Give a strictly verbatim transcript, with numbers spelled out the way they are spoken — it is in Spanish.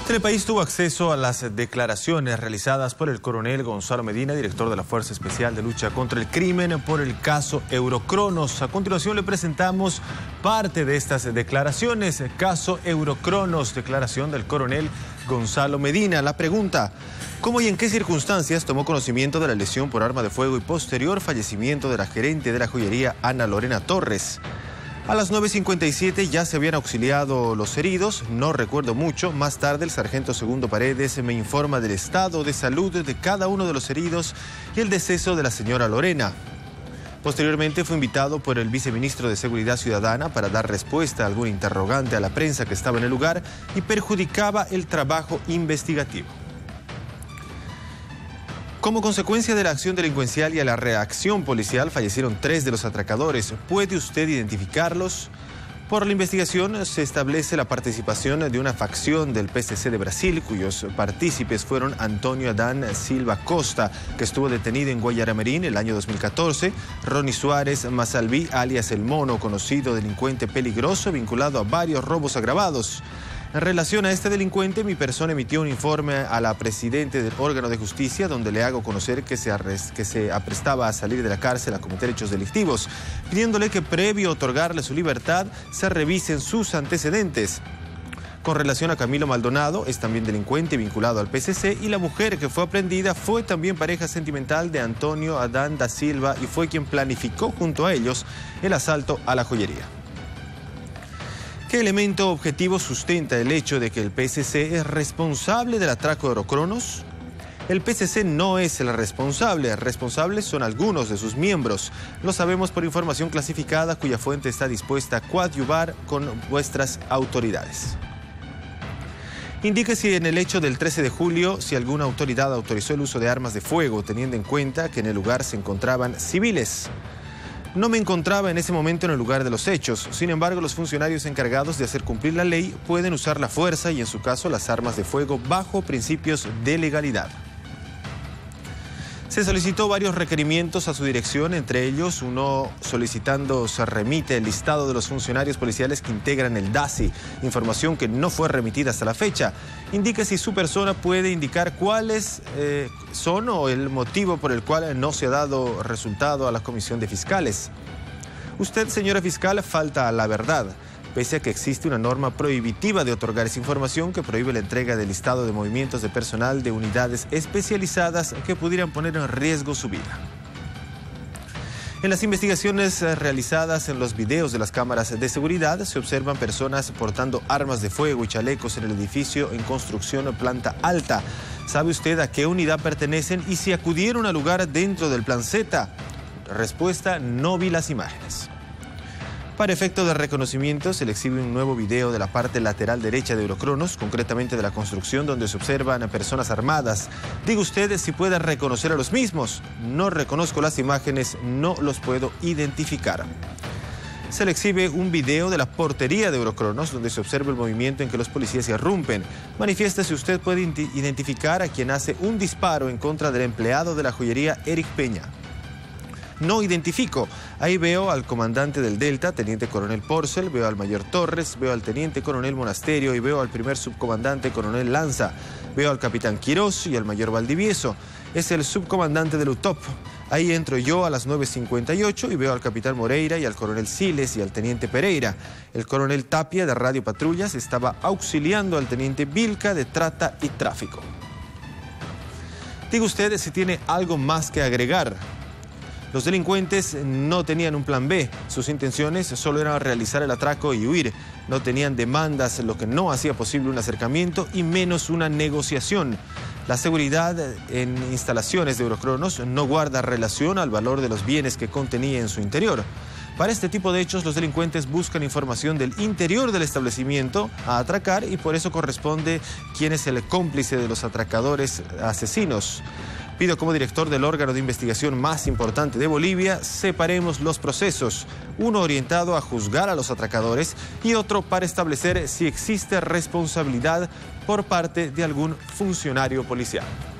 Telepaís tuvo acceso a las declaraciones realizadas por el coronel Gonzalo Medina, director de la Fuerza Especial de Lucha contra el Crimen, por el caso Eurocronos. A continuación le presentamos parte de estas declaraciones. Caso Eurocronos, declaración del coronel Gonzalo Medina. La pregunta: ¿cómo y en qué circunstancias tomó conocimiento de la lesión por arma de fuego y posterior fallecimiento de la gerente de la joyería Ana Lorena Torres? A las nueve cincuenta y siete ya se habían auxiliado los heridos, no recuerdo mucho. Más tarde el sargento Segundo Paredes me informa del estado de salud de cada uno de los heridos y el deceso de la señora Lorena. Posteriormente fue invitado por el viceministro de Seguridad Ciudadana para dar respuesta a algún interrogante a la prensa que estaba en el lugar y perjudicaba el trabajo investigativo. Como consecuencia de la acción delincuencial y a la reacción policial, fallecieron tres de los atracadores. ¿Puede usted identificarlos? Por la investigación se establece la participación de una facción del P C C de Brasil, cuyos partícipes fueron Antonio Adán Silva Costa, que estuvo detenido en Guayaramerín el año dos mil catorce, Ronnie Suárez Mazalví, alias El Mono, conocido delincuente peligroso vinculado a varios robos agravados. En relación a este delincuente, mi persona emitió un informe a la presidente del órgano de justicia donde le hago conocer que se, arrest, que se aprestaba a salir de la cárcel a cometer hechos delictivos, pidiéndole que previo a otorgarle su libertad se revisen sus antecedentes. Con relación a Camilo Maldonado, es también delincuente vinculado al P C C y la mujer que fue aprehendida fue también pareja sentimental de Antonio Adán da Silva y fue quien planificó junto a ellos el asalto a la joyería. ¿Qué elemento objetivo sustenta el hecho de que el P C C es responsable del atraco de Eurocronos? El P C C no es el responsable, responsables son algunos de sus miembros. Lo sabemos por información clasificada cuya fuente está dispuesta a coadyuvar con vuestras autoridades. Indique si en el hecho del trece de julio, si alguna autoridad autorizó el uso de armas de fuego, teniendo en cuenta que en el lugar se encontraban civiles. No me encontraba en ese momento en el lugar de los hechos. Sin embargo, los funcionarios encargados de hacer cumplir la ley pueden usar la fuerza y, en su caso, las armas de fuego bajo principios de legalidad. Se solicitó varios requerimientos a su dirección, entre ellos uno solicitando se remite el listado de los funcionarios policiales que integran el D A S I, información que no fue remitida hasta la fecha. Indique si su persona puede indicar cuáles eh, son o el motivo por el cual no se ha dado resultado a la comisión de fiscales. Usted, señora fiscal, falta a la verdad. Pese a que existe una norma prohibitiva de otorgar esa información que prohíbe la entrega del listado de movimientos de personal de unidades especializadas que pudieran poner en riesgo su vida. En las investigaciones realizadas en los videos de las cámaras de seguridad se observan personas portando armas de fuego y chalecos en el edificio en construcción planta alta. ¿Sabe usted a qué unidad pertenecen y si acudieron al lugar dentro del plan Z? Respuesta: no vi las imágenes. Para efecto de reconocimiento, se le exhibe un nuevo video de la parte lateral derecha de Eurocronos, concretamente de la construcción donde se observan a personas armadas. Diga usted si puede reconocer a los mismos. No reconozco las imágenes, no los puedo identificar. Se le exhibe un video de la portería de Eurocronos donde se observa el movimiento en que los policías irrumpen. Manifiesta si usted puede identificar a quien hace un disparo en contra del empleado de la joyería Eric Peña. No identifico. Ahí veo al comandante del Delta, teniente coronel Porcel, veo al mayor Torres, veo al teniente coronel Monasterio y veo al primer subcomandante coronel Lanza. Veo al capitán Quirós y al mayor Valdivieso. Es el subcomandante del U T O P. Ahí entro yo a las nueve cincuenta y ocho y veo al capitán Moreira y al coronel Siles y al teniente Pereira. El coronel Tapia de Radio Patrullas estaba auxiliando al teniente Vilca de Trata y Tráfico. Diga usted si tiene algo más que agregar. Los delincuentes no tenían un plan B, sus intenciones solo eran realizar el atraco y huir. No tenían demandas, lo que no hacía posible un acercamiento y menos una negociación. La seguridad en instalaciones de Eurocronos no guarda relación al valor de los bienes que contenía en su interior. Para este tipo de hechos, los delincuentes buscan información del interior del establecimiento a atracar y por eso corresponde quién es el cómplice de los atracadores asesinos. Pido como director del órgano de investigación más importante de Bolivia, separemos los procesos, uno orientado a juzgar a los atracadores y otro para establecer si existe responsabilidad por parte de algún funcionario policial.